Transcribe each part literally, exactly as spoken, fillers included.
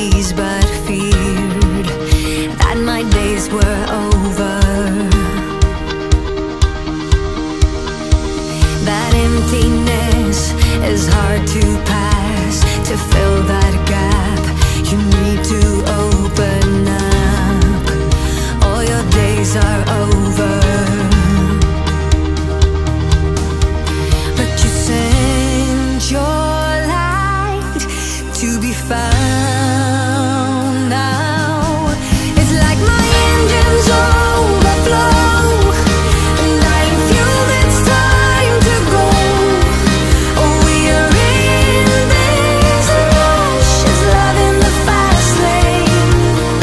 pleased but feared that my days were over. That emptiness is hard to pass. To fill that gap, you need to open up. All your days are over, but you sent your light to be found now. It's like my engines overflow, and I feel it's time to go. Oh, we are in this rush, it's love in the fast lane.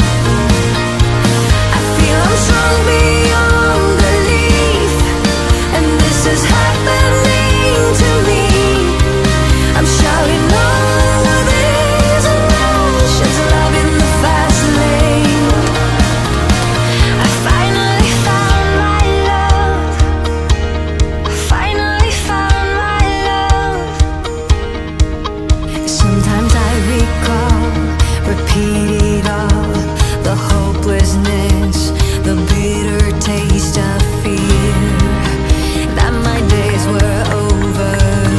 I feel I'm strong beyond belief, and this is happening to me. I'm shouting over this rush, it's love in the fast lane. I finally found my love, I finally found my love. Sometimes I recall, repeat it all, the hopelessness, the bitter taste of fear, that my days were over.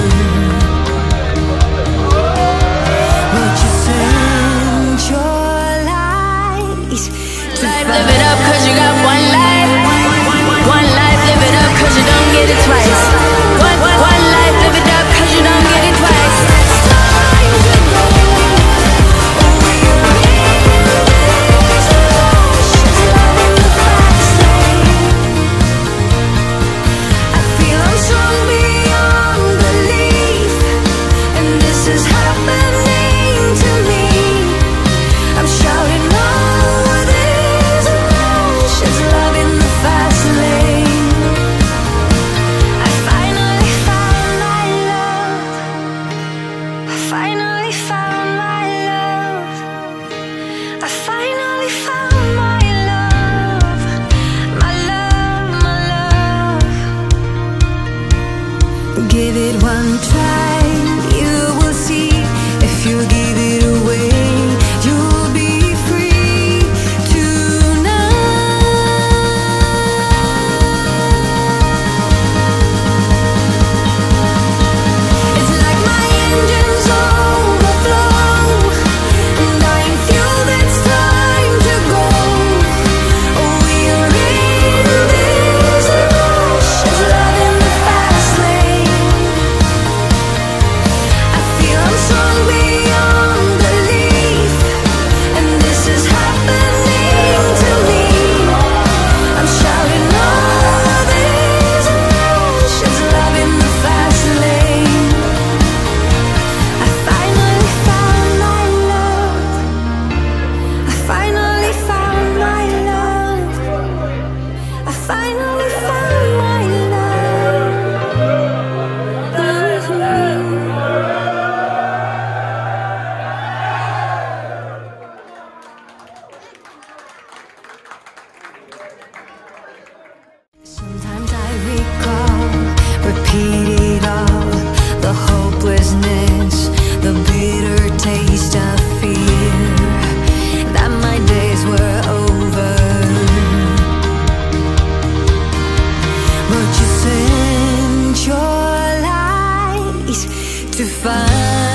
But you sent your light to Live it up cause you got one life. One life, live it up cause you don't get it twice. One, one, one life, live it up cause you don't get it twice. time to go. Oh, we are in this rush, it's love in the fast lane. I feel I'm strong beyond belief, and this is happening to me. I'm shouting over this rush, it's love in the fast lane. I finally found my love, I finally found my love, I finally found my love, my love, my love. Give it one try, you will see. If you give it away, you'll be free tonight. It's like my engines overflow, and I feel it's time to go. Oh, we are in this rush, it's love in the fast lane. I feel I'm strong beyond belief, and this is happening to me. I'm shouting over this rush, it's love in the fast lane. I finally found my love, I finally found my love, I finally found my love. Sometimes I recall, repeat it all, the hopelessness, the bitter taste of fear, that my days were over. But you sent your light to find